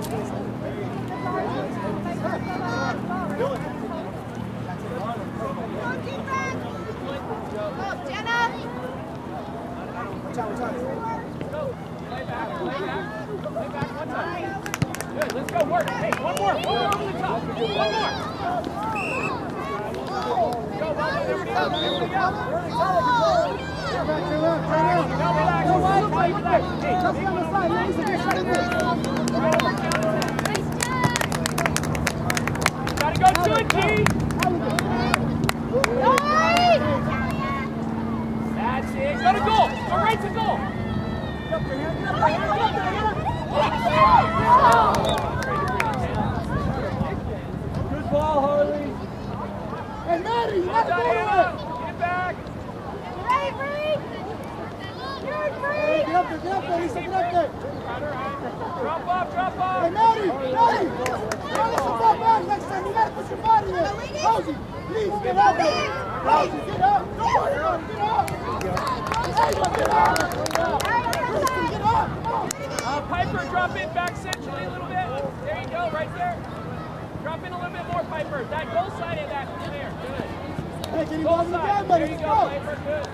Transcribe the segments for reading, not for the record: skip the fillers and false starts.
Piper, drop in back centrally a little bit. There you go, right there. Drop in a little bit more, Piper. That goal side of that. There, good. Hey, can you ball me again, buddy? There you go, Piper, good.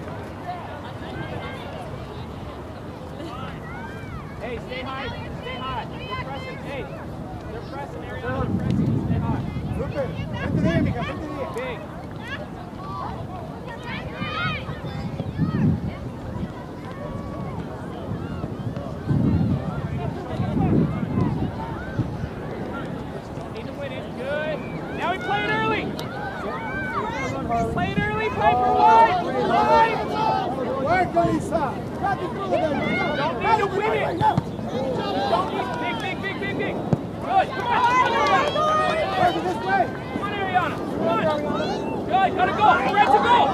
Hey, stay high. Stay high. They're pressing. Hey, they're pressing, Ariana. They're pressing. Stay high. Super. Vente de ahí, mija. Vente de ahí. Big. Need to win it. Good. Now we play it early. Play it early, Piper. Wide. Work, Lisa. Don't need to win it. Don't need big. Good. Come on. Work it this way. Come on, Ariana. Come on. Good. Gotta go. Red to go.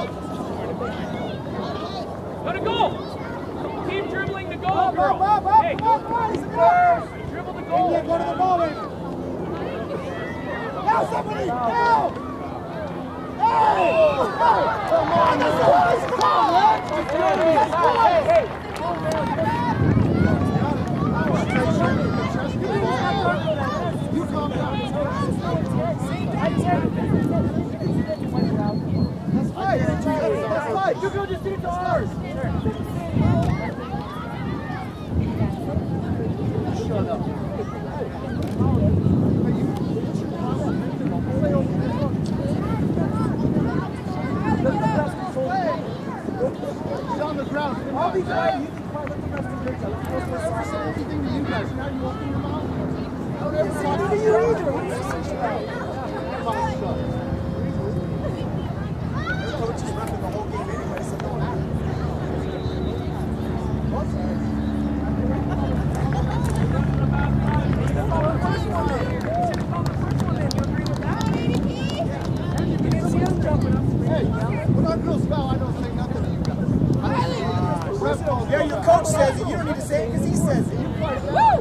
Gotta go. Keep dribbling the goal, girl. Hey, dribble the goal. Go to the ball, baby. Now somebody. Now. Hey. Come on. That's hey. You calm down. That's right. That's right. You go just do it to ours. Shut up. Get on the ground. I'll be glad you can let the rest of the picture. Let's go say everything to you guys. Now you open your mouth. I don't ever say anything to you either. What do you say? Coach is running the whole game anyway, so don't matter. Hey, when our girls foul, I don't say nothing to you guys. Yeah, your coach says it. You don't need to say it because he says it. Woo!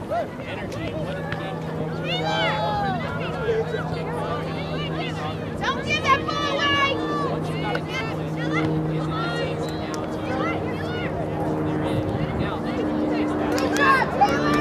energy and what did the game come over to? Don't give that ball away! What you gotta get with is it's easy now to they're in. Now they can taste that. Good job, Taylor!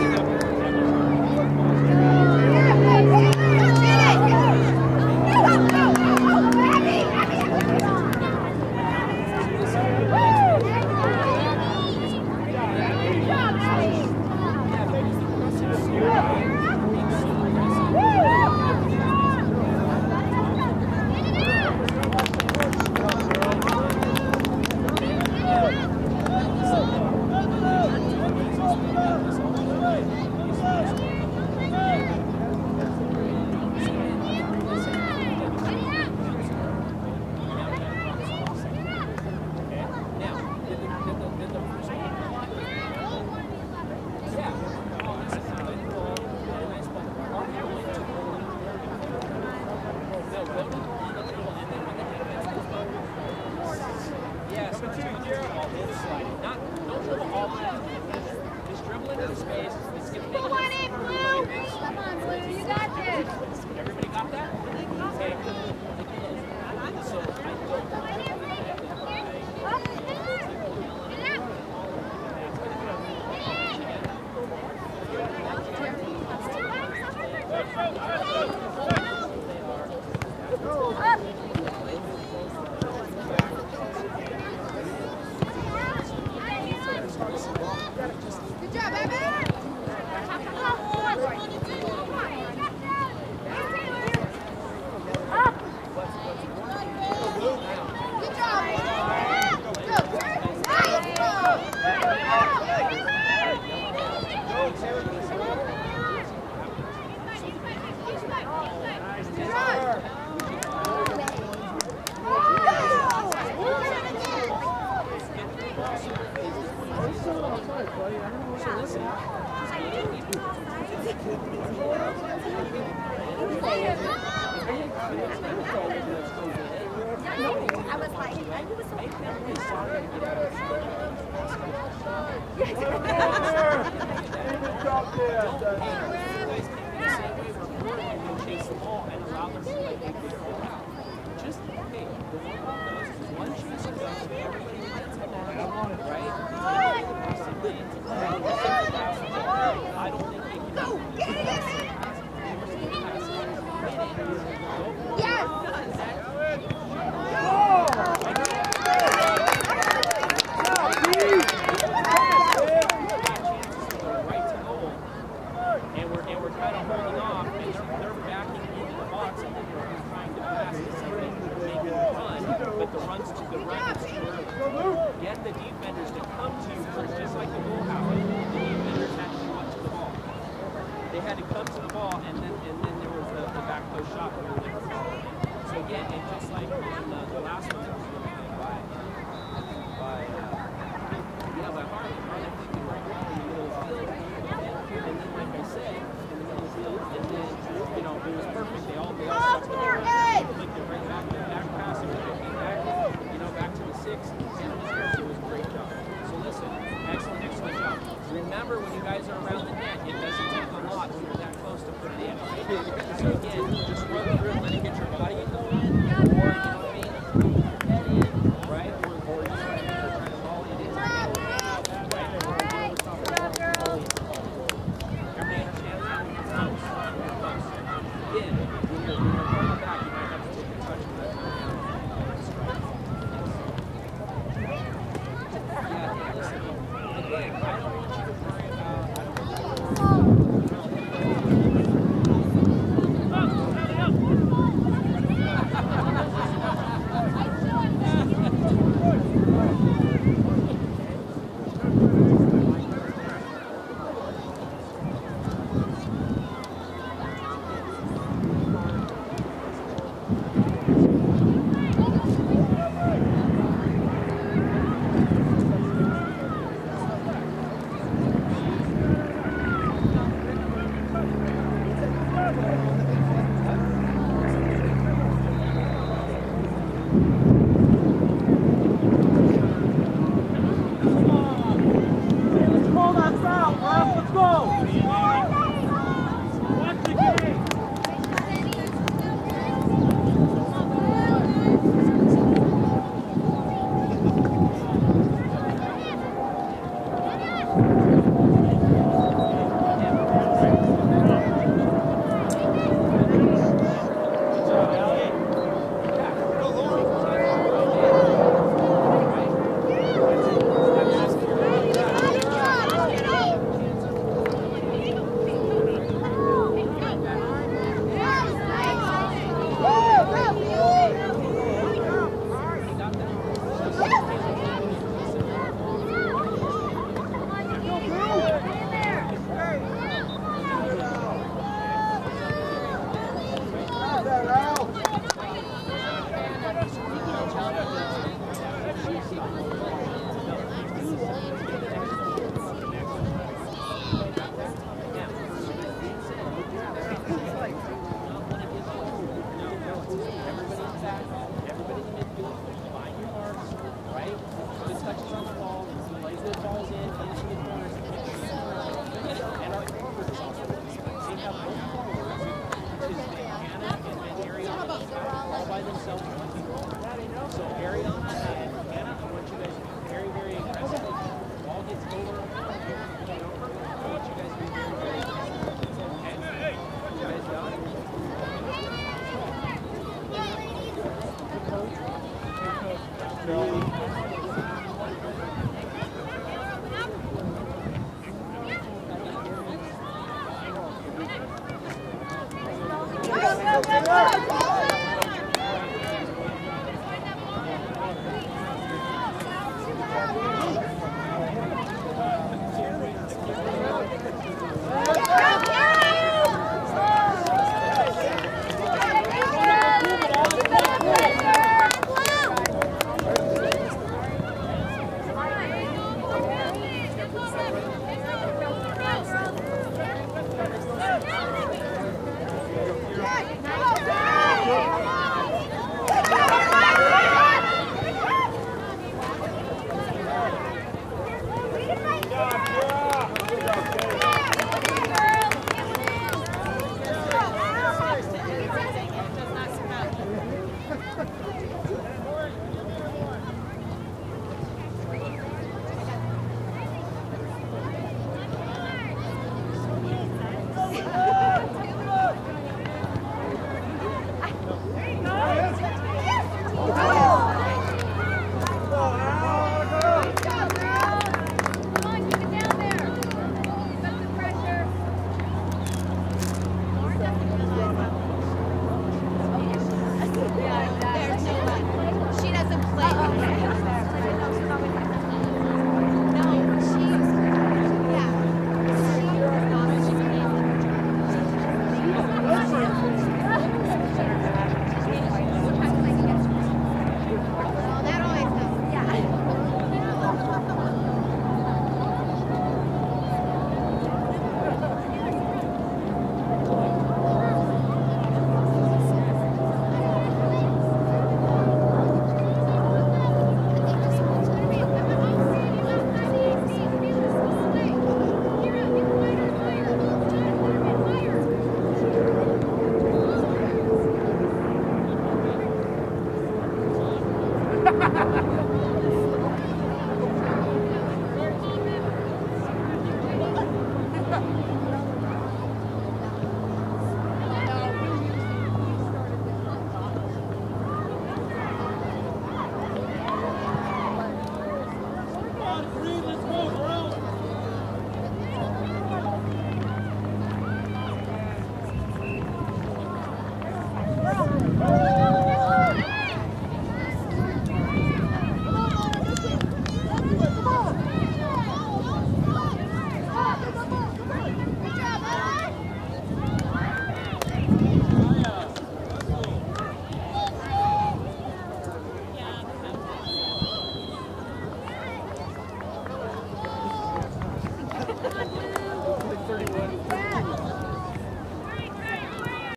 Remember, when you guys are around the net, it doesn't take a lot when you're that close to put it in, right? So again, just run through and let it get your body in going, or, you know what I mean, head in, right? Or you try to ball it in. Everybody understand that? Close. Again, when you're going back, you might have to take a touch of that. Yeah, listen, again, I don't want you to worry about, Come